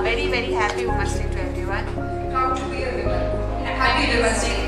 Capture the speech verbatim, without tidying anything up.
very very happy Women's Day to everyone. Proud to be a woman. Happy Women's Day.